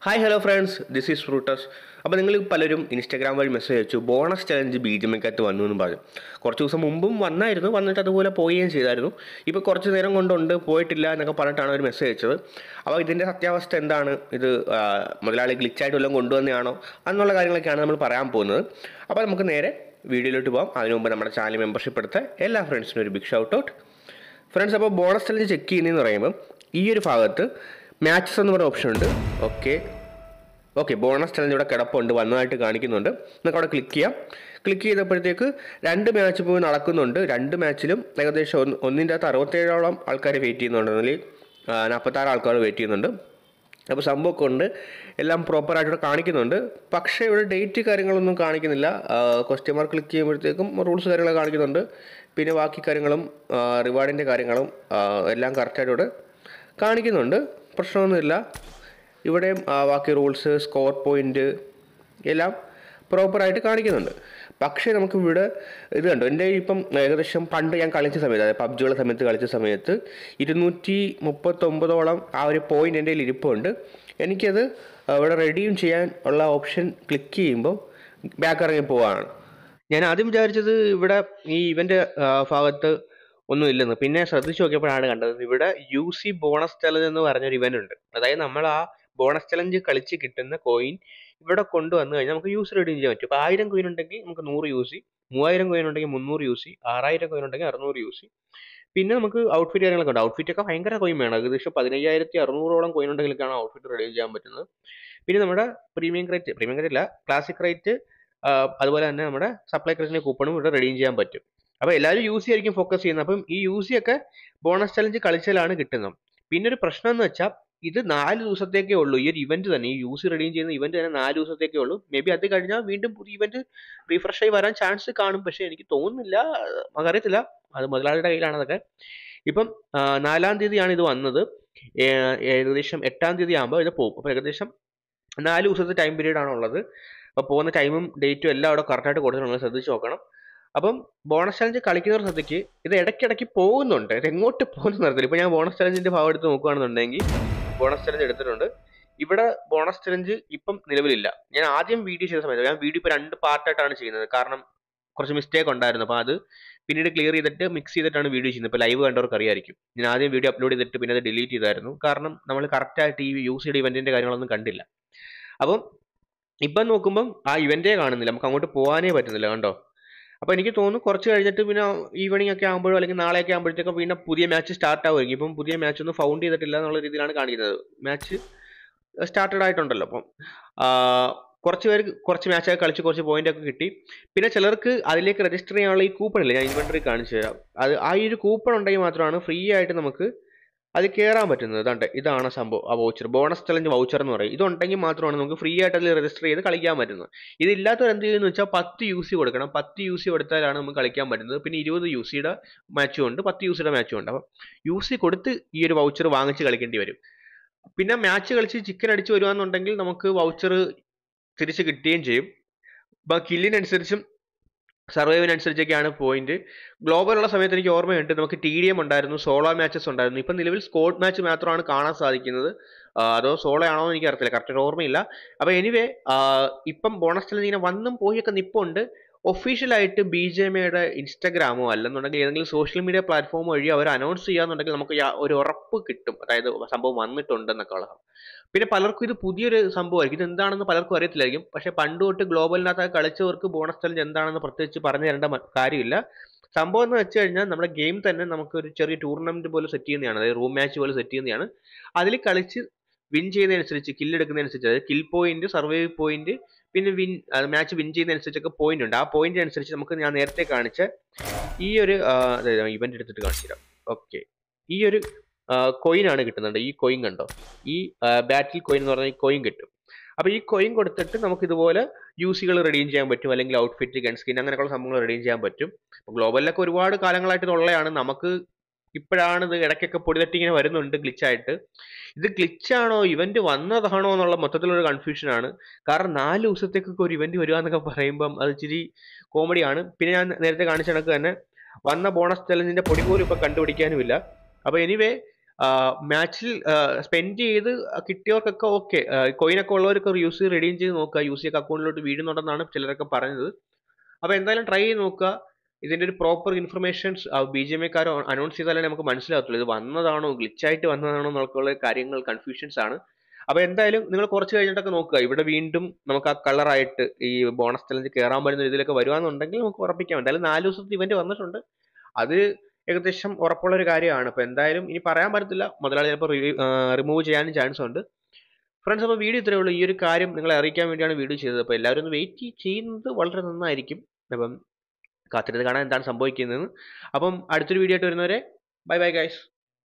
Hi hello friends, this is fruits. അപ്പോൾ നിങ്ങൾ പലരും ഇൻസ്റ്റാഗ്രാം വഴി മെസ്സേജ് അയച്ചു ബോണസ് ചലഞ്ച് BGMക്കകത്ത് വന്നു എന്ന് പറഞ്ഞു. കുറച്ച് ദിവസം മുമ്പും വന്നിട്ട് അതുപോലെ പോവുകയും ചെയ്തായിരുന്നു. ഇപ്പോൾ കുറച്ച് നേരം കൊണ്ടുണ്ട് പോയിട്ടില്ല എന്നൊക്കെ പറഞ്ഞിട്ടാണ് ഒരു മെസ്സേജ് അയച്ചത്. അപ്പോൾ ഇതിൻ്റെ സത്യാവസ്ഥ എന്താണ്, ഇത് മുതലാളി ഗ്ലിച്ചായിട്ട് വല്ലതും കൊണ്ടുവന്നതാണോ എന്നുള്ള കാര്യങ്ങളൊക്കെയാണ് നമ്മൾ പറയാൻ പോകുന്നത്. അപ്പോൾ നമുക്ക് നേരെ വീഡിയോയിലോട്ട് പോകാം. അതിനു മുമ്പ് നമ്മുടെ ചാനൽ മെമ്പർഷിപ്പ് എടുത്ത എല്ലാ ഫ്രണ്ട്സിനും ഒരു ബിഗ് ഷൗട്ട് ഔട്ട്. ഫ്രണ്ട്സ്, അപ്പോൾ ബോണസ് ചലഞ്ച് ചെക്ക് ചെയ്യുന്നതെന്ന് പറയുമ്പോൾ ഈ ഒരു ഭാഗത്ത് മാച്ചസ് എന്ന് പറയുന്ന ഓപ്ഷൻ ഉണ്ട്. ഓക്കെ ബോണസ് ചലഞ്ച് ഇവിടെ കിടപ്പുണ്ട്, വന്നതായിട്ട് കാണിക്കുന്നുണ്ട്. നമുക്ക് അവിടെ ക്ലിക്ക് ചെയ്യാം. ക്ലിക്ക് ചെയ്തപ്പോഴത്തേക്ക് 2 മാച്ച് പോയി നടക്കുന്നുണ്ട്. 2 മാച്ചിലും ഏകദേശം ഒന്നിൻ്റെ അകത്ത് 67ഓളം ആൾക്കാർ വെയിറ്റ് ചെയ്യുന്നുണ്ട്, അല്ലെങ്കിൽ 46 ആൾക്കാർ വെയിറ്റ് ചെയ്യുന്നുണ്ട്. അപ്പോൾ സംഭവമൊക്കെ ഉണ്ട്, എല്ലാം പ്രോപ്പറായിട്ട് കാണിക്കുന്നുണ്ട്. പക്ഷേ ഇവിടെ ഡേറ്റ് കാര്യങ്ങളൊന്നും കാണിക്കുന്നില്ല. ക്വസ്റ്റ്യൻ ക്ലിക്ക് ചെയ്യുമ്പോഴത്തേക്കും റൂൾസ് കാര്യങ്ങളൊക്കെ കാണിക്കുന്നുണ്ട്. പിന്നെ ബാക്കി കാര്യങ്ങളും റിവാർഡിൻ്റെ കാര്യങ്ങളും എല്ലാം കറക്റ്റായിട്ട് ഇവിടെ കാണിക്കുന്നുണ്ട്. പ്രശ്നമൊന്നുമില്ല. ഇവിടെയും ബാക്കി റൂൾസ്, സ്കോർ പോയിൻ്റ് എല്ലാം പ്രോപ്പറായിട്ട് കാണിക്കുന്നുണ്ട്. പക്ഷേ നമുക്കിവിടെ ഇത് കണ്ടോ, എൻ്റെ ഇപ്പം ഏകദേശം പണ്ട് ഞാൻ കളിച്ച സമയത്ത്, അതായത് പബ്ജിയുടെ സമയത്ത് കളിച്ച സമയത്ത് 239ഓളം ആ ഒരു പോയിൻ്റ് എൻ്റെ കയ്യിൽ ഇരിപ്പുണ്ട്. എനിക്കത് ഇവിടെ റെഡീം ചെയ്യാൻ ഉള്ള ഓപ്ഷൻ ക്ലിക്ക് ചെയ്യുമ്പോൾ ബാക്ക് ഇറങ്ങി പോവാണ്. ഞാൻ ആദ്യം വിചാരിച്ചത് ഇവിടെ ഈ ഇവൻ്റെ ഭാഗത്ത് ഒന്നും ഇല്ലെന്ന്. പിന്നെ ശ്രദ്ധിച്ച് നോക്കിയപ്പോഴാണ് കണ്ടത് ഇവിടെ UC ബോണസ് ചലഞ്ച് എന്ന് പറഞ്ഞൊരു ഇവൻ്റ് ഉണ്ട്. അതായത് നമ്മൾ ആ ബോണസ് ചലഞ്ച് കളിച്ച് കിട്ടുന്ന കോയിൻ ഇവിടെ കൊണ്ടുവന്നു കഴിഞ്ഞാൽ നമുക്ക് യൂസ് റെഡീം ചെയ്യാൻ പറ്റും. ഇപ്പോൾ 1000 കോയിൻ ഉണ്ടെങ്കിൽ നമുക്ക് 100 UC, 3000 കോയിൻ ഉണ്ടെങ്കിൽ 300 UC, 6000 കോയിൻ ഉണ്ടെങ്കിൽ 600 UC. പിന്നെ നമുക്ക് ഔട്ട്ഫിറ്റ് കാര്യങ്ങളൊക്കെ ഉണ്ട്. ഔട്ട്ഫിറ്റൊക്കെ ഭയങ്കര കോയിൻ വേണം. ഏകദേശം 15600ഓളം കോയിൻ ഉണ്ടെങ്കിലൊക്കെയാണ് ഔട്ട്ഫിറ്റ് റെഡീം ചെയ്യാൻ പറ്റുന്നത്. പിന്നെ നമ്മുടെ പ്രീമിയം ക്രേറ്റ് അല്ല, ക്ലാസിക് ക്രേറ്റ്, അതുപോലെ തന്നെ നമ്മുടെ സപ്ലൈ ക്രേറ്റിൻ്റെ കൂപ്പണും ഇവിടെ റെഡീം ചെയ്യാൻ പറ്റും. അപ്പോൾ എല്ലാവരും UC ആയിരിക്കും ഫോക്കസ് ചെയ്യുന്നത്. അപ്പം ഈ UC ഒക്കെ ബോണസ് ചലഞ്ച് കളിച്ചാലാണ് കിട്ടുന്നത്. പിന്നെ ഒരു പ്രശ്നം എന്ന് വെച്ചാൽ ഇത് 4 ദിവസത്തേക്കേ ഉള്ളൂ. ഈ ഒരു ഇവന്റ് തന്നെ, ഈ UC റെഡീം ചെയ്യുന്ന ഇവന്റ് തന്നെ 4 ദിവസത്തേക്കേ ഉള്ളൂ. മേ ബി അത് കഴിഞ്ഞാൽ വീണ്ടും പുതിയ ഇവന്റ് റീഫ്രഷ് ആയി വരാൻ ചാൻസ് കാണും. പക്ഷേ എനിക്ക് തോന്നുന്നില്ല, അറിയത്തില്ല, അത് മുതലാളിയുടെ കയ്യിലാണ് അതൊക്കെ. ഇപ്പം 4-ാം തീയതിയാണ് ഇത് വന്നത്. ഏകദേശം 8-ാം തീയതി ആകുമ്പോൾ ഇത് പോകും. അപ്പോൾ ഏകദേശം 4 ദിവസത്തെ ടൈം പീരീഡ് ആണ് ഉള്ളത്. അപ്പോൾ പോകുന്ന ടൈമും ഡേറ്റും എല്ലാം അവിടെ കറക്റ്റായിട്ട് കൊടുത്തിട്ടുണ്ട്, ശ്രദ്ധിച്ച് നോക്കണം. അപ്പം ബോണസ് ചലഞ്ച് കളിക്കുന്നവർ ശ്രദ്ധിക്ക്, ഇത് ഇടയ്ക്കിടയ്ക്ക് പോകുന്നുണ്ട്. ഇത് എങ്ങോട്ട് പോകുന്ന നടത്തില്ല. ഇപ്പോൾ ഞാൻ ബോണസ് ചലഞ്ചിന്റെ ഭാഗം എടുത്ത് നോക്കുകയാണെന്നുണ്ടെങ്കിൽ ബോണസ് ചലഞ്ച് എടുത്തിട്ടുണ്ട്. ഇവിടെ ബോണസ് ചലഞ്ച് ഇപ്പം നിലവിലില്ല. ഞാൻ ആദ്യം വീഡിയോ ചെയ്ത സമയത്ത്, ഞാൻ വീഡിയോ ഇപ്പോൾ 2 പാർട്ടായിട്ടാണ് ചെയ്യുന്നത്. കാരണം കുറച്ച് മിസ്റ്റേക്ക് ഉണ്ടായിരുന്നു. അപ്പോൾ അത് പിന്നീട് ക്ലിയർ ചെയ്തിട്ട് മിക്സ് ചെയ്തിട്ടാണ് വീഡിയോ ചെയ്യുന്നത്. ഇപ്പോൾ ലൈവ് കണ്ടവർക്ക് അറിയായിരിക്കും. ഞാൻ ആദ്യം വീഡിയോ അപ്ലോഡ് ചെയ്തിട്ട് പിന്നെ അത് ഡിലീറ്റ് ചെയ്തായിരുന്നു. കാരണം നമ്മൾ കറക്റ്റായിട്ട് ഈ UC ഇവന്റിന്റെ കാര്യങ്ങളൊന്നും കണ്ടില്ല. അപ്പം ഇപ്പം നോക്കുമ്പം ആ ഇവന്റേ കാണുന്നില്ല, നമുക്ക് അങ്ങോട്ട് പോകാനേ പറ്റുന്നില്ല. കണ്ടോ? അപ്പോൾ എനിക്ക് തോന്നുന്നു കുറച്ച് കഴിഞ്ഞിട്ട് പിന്നെ ഈവനിങ് ഒക്കെ ആകുമ്പോഴോ അല്ലെങ്കിൽ നാളെയൊക്കെ ആകുമ്പോഴത്തേക്കും പിന്നെ പുതിയ മാച്ച് സ്റ്റാർട്ട് ആവുമായിരിക്കും. ഇപ്പം പുതിയ മാച്ച് ഒന്നും ഫൗണ്ട് ചെയ്തിട്ടില്ല എന്നുള്ള രീതിയിലാണ് കാണിക്കുന്നത്. മാച്ച് സ്റ്റാർട്ടഡ് ആയിട്ടുണ്ടല്ലോ. അപ്പം കുറച്ച് പേര് കുറച്ച് മാച്ചൊക്കെ കളിച്ച് കുറച്ച് പോയിന്റ് ഒക്കെ കിട്ടി. പിന്നെ ചിലർക്ക് അതിലേക്ക് രജിസ്റ്റർ ചെയ്യാനുള്ള ഈ കൂപ്പൺ ഇല്ല, ഞാൻ ഇൻവെന്ററി കാണിച്ചു തരാം. ആ ഒരു കൂപ്പൺ ഉണ്ടെങ്കിൽ മാത്രമാണ് ഫ്രീ ആയിട്ട് നമുക്ക് അത് കയറാൻ പറ്റുന്നത്. ഇതാണ് സംഭവം. ആ വൗച്ചർ, ബോണസ് ചലഞ്ച് വൗച്ചർ എന്ന് പറയും. ഇതുണ്ടെങ്കിൽ മാത്രമാണ് നമുക്ക് ഫ്രീ ആയിട്ട് അതിൽ രജിസ്റ്റർ ചെയ്ത് കളിക്കാൻ പറ്റുന്നത്. ഇതില്ലാത്തവർ എന്ത് ചെയ്യുന്നു വെച്ചാൽ 10 UC കൊടുക്കണം. 10 UC കൊടുത്താലാണ് നമുക്ക് കളിക്കാൻ പറ്റുന്നത്. പിന്നെ 20 UCയുടെ മാച്ചും ഉണ്ട്, 10 UCയുടെ മാച്ചും ഉണ്ട്. അപ്പം UC കൊടുത്ത് ഈ ഒരു വൗച്ചർ വാങ്ങിച്ച് കളിക്കേണ്ടി വരും. പിന്നെ മാച്ച് കളിച്ച് ചിക്കൻ അടിച്ച് വരുവാന്നുണ്ടെങ്കിൽ നമുക്ക് വൗച്ചർ തിരിച്ച് കിട്ടുകയും ചെയ്യും. അപ്പം കില്ലിനനുസരിച്ചും സർവൈവിനനുസരിച്ചൊക്കെയാണ് പോയിന്റ്. ഗ്ലോബലുള്ള സമയത്ത് എനിക്ക് ഓർമ്മയുണ്ട്, നമുക്ക് TDM ഉണ്ടായിരുന്നു, സോളോ മാച്ചസ് ഉണ്ടായിരുന്നു. ഇപ്പം നിലവിൽ സ്ക്വാഡ് മാച്ച് മാത്രമാണ് കാണാൻ സാധിക്കുന്നത്. അതോ സോളോ ആണോ എന്ന് എനിക്ക് അറിയത്തില്ല, കറക്റ്റ് ഓർമ്മയില്ല. അപ്പോൾ എനിവേ ഇപ്പം ബോണസ് ചലഞ്ച് ഇങ്ങനെ വന്നും പോയൊക്കെ നിപ്പുണ്ട്. ഒഫീഷ്യലായിട്ട് BGMയുടെ ഇൻസ്റ്റാഗ്രാമോ അല്ലെന്നുണ്ടെങ്കിൽ ഏതെങ്കിലും സോഷ്യൽ മീഡിയ പ്ലാറ്റ്ഫോം വഴി അവർ അനൗൺസ് ചെയ്യാന്നുണ്ടെങ്കിൽ നമുക്ക് ഒരു ഉറപ്പ് കിട്ടും, അതായത് സംഭവം വന്നിട്ടുണ്ടെന്നൊക്കെ ഉള്ളത്. പിന്നെ പലർക്കും ഇത് പുതിയൊരു സംഭവമായിരിക്കും, ഇത് എന്താണെന്ന് പലർക്കും അറിയത്തില്ലായിരിക്കും. പക്ഷെ പണ്ട് തൊട്ട് ഗ്ലോബലിനകത്ത് കളിച്ചവർക്ക് ബോണസ് ചലഞ്ച് എന്താണെന്ന് പ്രത്യേകിച്ച് പറഞ്ഞു തരേണ്ട കാര്യമില്ല. സംഭവം എന്ന് വെച്ച് കഴിഞ്ഞാൽ നമ്മുടെ ഗെയിം തന്നെ നമുക്ക് ഒരു ചെറിയ ടൂർണമെന്റ് പോലെ സെറ്റ് ചെയ്യുന്നതാണ്, അതായത് റൂം മാച്ച് പോലെ സെറ്റ് ചെയ്യുന്നതാണ്. അതിൽ കളിച്ച് വിൻ ചെയ്യുന്നതനുസരിച്ച്, കില്ലെടുക്കുന്നതനുസരിച്ച്, അതായത് കിൽ പോയിന്റ്, സർവൈവ് പോയിന്റ്, പിന്നെ മാച്ച് വിൻ ചെയ്യുന്നതനുസരിച്ചൊക്കെ പോയിന്റ് ഉണ്ട്. ആ പോയിന്റ് അനുസരിച്ച് നമുക്ക് ഞാൻ നേരത്തെ കാണിച്ച ഈ ഒരു ഇവന്റ് എടുത്തിട്ട് കാണിച്ചു തരാം. ഓക്കെ, ഈ ഒരു കോയിൻ ആണ് കിട്ടുന്നുണ്ട്. ഈ കോയിൻ കണ്ടോ, ഈ ബാറ്റിൽ കോയിൻ എന്ന് പറഞ്ഞാൽ ഈ കോയിൻ കിട്ടും. അപ്പോൾ ഈ കോയിൻ കൊടുത്തിട്ട് നമുക്ക് ഇതുപോലെ UCകൾ റെഡീം ചെയ്യാൻ പറ്റും, അല്ലെങ്കിൽ ഔട്ട്ഫിറ്റ്, ഗൺ സ്കിൻ, അങ്ങനെയുള്ള സംഭവങ്ങൾ റെഡീം ചെയ്യാൻ പറ്റും. ഗ്ലോബലിലൊക്കെ ഒരുപാട് കാലങ്ങളായിട്ട് ഇതുള്ളതാണ്. നമുക്ക് ഇപ്പോഴാണ് ഇത് ഇടയ്ക്കൊക്കെ പൊടിതട്ടി ഇങ്ങനെ വരുന്നുണ്ട് ഗ്ലിച്ചായിട്ട്. ഇത് ഗ്ലിച്ചാണോ ഇവന്റ് വന്നതാണോ എന്നുള്ള മൊത്തത്തിലൊരു കൺഫ്യൂഷനാണ്. കാരണം 4 ദിവസത്തേക്കൊക്കെ ഒരു ഇവന്റ് വരിക എന്നൊക്കെ പറയുമ്പം അത് ഇച്ചിരി കോമഡിയാണ്. പിന്നെ ഞാൻ നേരത്തെ കാണിച്ച കണക്ക് തന്നെ വന്ന ബോണസ് ചലഞ്ചിന്റെ പൊടി പോലും ഇപ്പൊ കണ്ടുപിടിക്കാനുമില്ല. അപ്പോൾ എനിവേ മാച്ചിൽ സ്പെൻഡ് ചെയ്ത് കിട്ടിയവർക്കൊക്കെ ഓക്കെ, കോയിനൊക്കെ ഉള്ളവർക്ക് യൂസ് ചെയ്ത് റെഡീം ചെയ്ത് നോക്കുക, യൂസ് ചെയ്യൊക്കെ അക്കൗണ്ടിലോട്ട് വീഴുന്നുണ്ടെന്നാണ് ചിലരൊക്കെ പറഞ്ഞത്. അപ്പോൾ എന്തായാലും ട്രൈ ചെയ്ത് നോക്കുക. ഇതിൻ്റെ ഒരു പ്രോപ്പർ ഇൻഫർമേഷൻസ് BGMA അനൗൺസ് ചെയ്താലേ നമുക്ക് മനസ്സിലാകത്തുള്ളൂ ഇത് വന്നതാണോ, ഗ്ലിച്ചായിട്ട് വന്നതാണോ എന്നൊക്കെയുള്ള കാര്യങ്ങൾ കൺഫ്യൂഷൻസ് ആണ്. അപ്പോൾ എന്തായാലും നിങ്ങൾ കുറച്ച് കഴിഞ്ഞിട്ടൊക്കെ നോക്കുക. ഇവിടെ വീണ്ടും നമുക്ക് ആ കളറായിട്ട് ഈ ബോണസ് ചലഞ്ച് കയറാൻ പറ്റുന്ന രീതിയിലൊക്കെ വരുവാന്നുണ്ടെങ്കിൽ നമുക്ക് ഉറപ്പിക്കാം. എന്തായാലും 4 ദിവസത്തെ ഇവന്റ് വന്നിട്ടുണ്ട്. അത് ഏകദേശം ഉറപ്പുള്ള ഒരു കാര്യമാണ്. അപ്പോൾ എന്തായാലും ഇനി പറയാൻ പറ്റത്തില്ല, മുതലാളി ചിലപ്പോൾ റിമൂവ് ചെയ്യാനും ചാൻസ് ഉണ്ട്. ഫ്രണ്ട്സ്, അപ്പോൾ വീഡിയോ ഇത്രയേ ഉള്ളൂ. ഈ ഒരു കാര്യം നിങ്ങളെ അറിയിക്കാൻ വേണ്ടിയാണ് വീഡിയോ ചെയ്തത്. അപ്പോൾ എല്ലാവരും ഒന്ന് വെയിറ്റ് ചെയ്യുന്നത് വളരെ നന്നായിരിക്കും. അപ്പം കാത്തിരുന്ന് കാണാൻ എന്താണ് സംഭവിക്കുന്നതെന്ന്. അപ്പം അടുത്തൊരു വീഡിയോ ആയിട്ട് വരുന്നവരെ ബൈ ബൈ ഗൈസ്.